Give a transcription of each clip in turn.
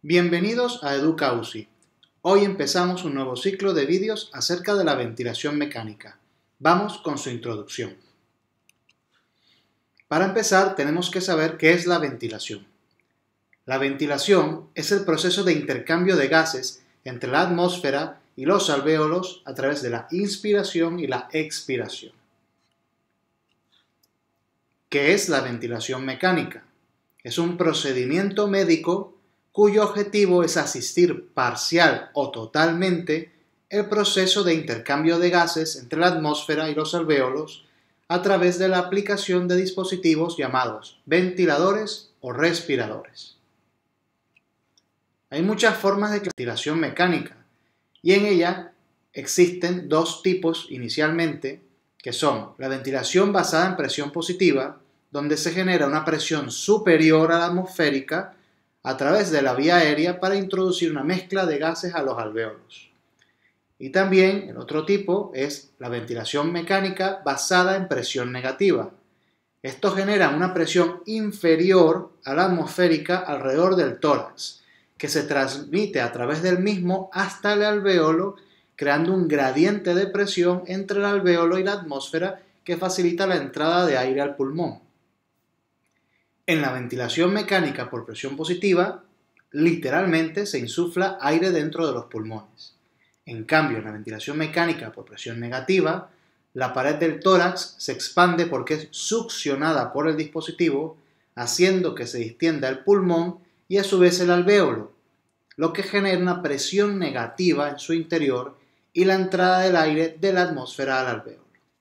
Bienvenidos a Educa UCI. Hoy empezamos un nuevo ciclo de vídeos acerca de la ventilación mecánica. Vamos con su introducción. Para empezar, tenemos que saber qué es la ventilación. La ventilación es el proceso de intercambio de gases entre la atmósfera y los alvéolos a través de la inspiración y la expiración. ¿Qué es la ventilación mecánica? Es un procedimiento médico cuyo objetivo es asistir parcial o totalmente el proceso de intercambio de gases entre la atmósfera y los alvéolos a través de la aplicación de dispositivos llamados ventiladores o respiradores. Hay muchas formas de ventilación mecánica y en ella existen dos tipos inicialmente, que son la ventilación basada en presión positiva, donde se genera una presión superior a la atmosférica a través de la vía aérea para introducir una mezcla de gases a los alvéolos. Y también el otro tipo es la ventilación mecánica basada en presión negativa. Esto genera una presión inferior a la atmosférica alrededor del tórax, que se transmite a través del mismo hasta el alvéolo, creando un gradiente de presión entre el alvéolo y la atmósfera que facilita la entrada de aire al pulmón. En la ventilación mecánica por presión positiva, literalmente se insufla aire dentro de los pulmones. En cambio, en la ventilación mecánica por presión negativa, la pared del tórax se expande porque es succionada por el dispositivo, haciendo que se distienda el pulmón y a su vez el alvéolo, lo que genera una presión negativa en su interior y la entrada del aire de la atmósfera al alvéolo.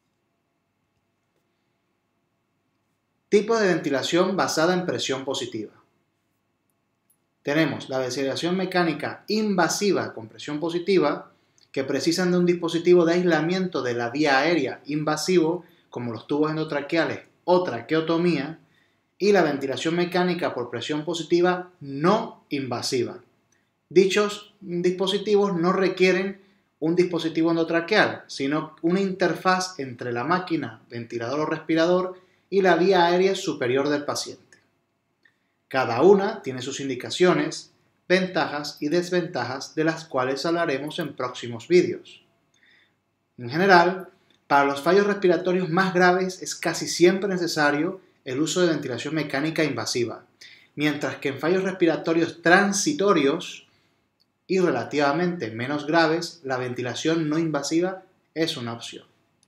Tipos de ventilación basada en presión positiva. Tenemos la ventilación mecánica invasiva con presión positiva, que precisan de un dispositivo de aislamiento de la vía aérea invasivo, como los tubos endotraqueales o traqueotomía, y la ventilación mecánica por presión positiva no invasiva. Dichos dispositivos no requieren un dispositivo endotraqueal, sino una interfaz entre la máquina, ventilador o respirador, y la vía aérea superior del paciente. Cada una tiene sus indicaciones, ventajas y desventajas de las cuales hablaremos en próximos vídeos. En general, para los fallos respiratorios más graves es casi siempre necesario el uso de ventilación mecánica invasiva, mientras que en fallos respiratorios transitorios y relativamente menos graves, la ventilación no invasiva es una opción.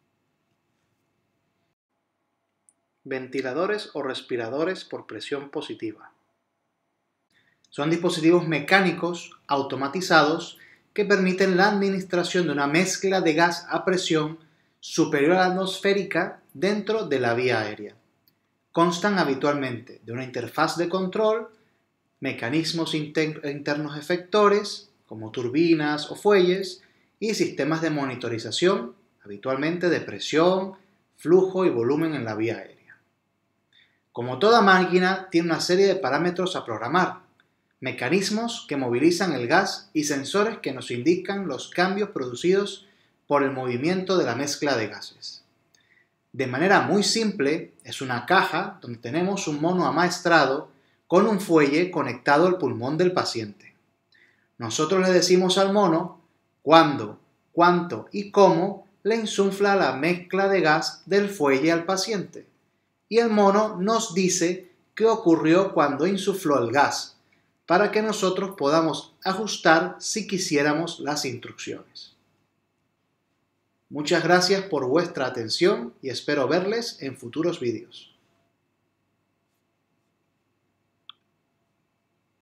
Ventiladores o respiradores por presión positiva. Son dispositivos mecánicos automatizados que permiten la administración de una mezcla de gas a presión superior a la atmosférica dentro de la vía aérea. Constan habitualmente de una interfaz de control, mecanismos internos efectores, como turbinas o fuelles, y sistemas de monitorización, habitualmente de presión, flujo y volumen en la vía aérea. Como toda máquina, tiene una serie de parámetros a programar, mecanismos que movilizan el gas y sensores que nos indican los cambios producidos por el movimiento de la mezcla de gases. De manera muy simple, es una caja donde tenemos un mono amaestrado con un fuelle conectado al pulmón del paciente. Nosotros le decimos al mono cuándo, cuánto y cómo le insufla la mezcla de gas del fuelle al paciente. Y el mono nos dice qué ocurrió cuando insufló el gas, para que nosotros podamos ajustar si quisiéramos las instrucciones. Muchas gracias por vuestra atención y espero verles en futuros vídeos.